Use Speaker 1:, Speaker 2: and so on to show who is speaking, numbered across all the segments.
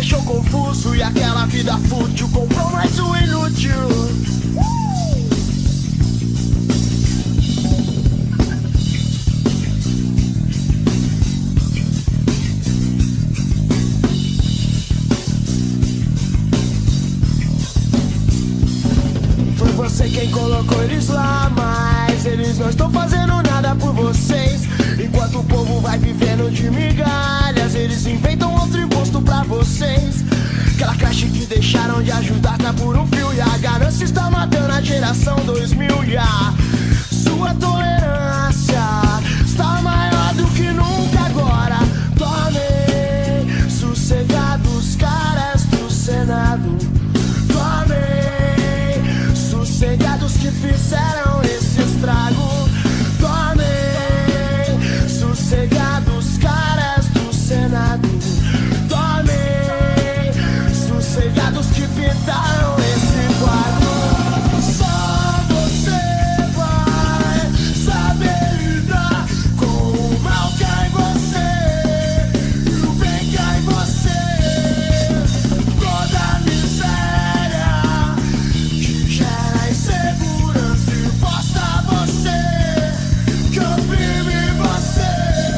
Speaker 1: deixou confuso e aquela vida fútil comprou mais um inútil. Foi você quem colocou eles lá, mas eles não estão fazendo nada por vocês. Enquanto o povo vai vivendo de migalhas, eles inventam outro imposto pra vocês. Aquela creche que deixaram de ajudar tá por um fio, e a ganância está matando a geração 2000. E a sua tolerância está maior do que nunca agora. Tomem sossegados, caras do Senado. Tomem sossegados que fizeram esse estrago. Tomem sossegados, caras do Senado. Tomem sossegados que pintaram esse quadro. Só você vai saber lidar com o mal que há em você e o bem que há em você. Toda a miséria que gera insegurança imposta a você, que oprime você.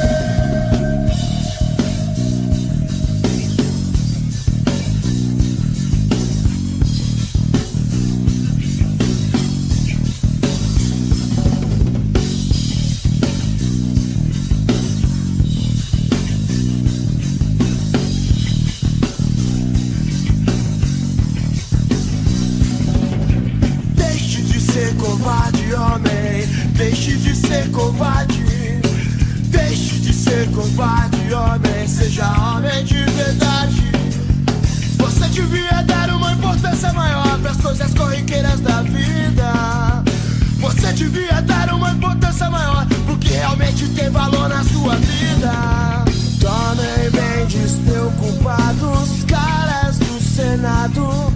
Speaker 1: Deixe de ser covarde, homem. Deixe de ser covarde. Deixe de ser covarde, homem. Seja homem de verdade. Você devia dar uma importância maior pras coisas corriqueiras da vida. Você devia dar uma importância maior pro que realmente tem valor na sua vida. Tomem bem despreocupados, caras do Senado.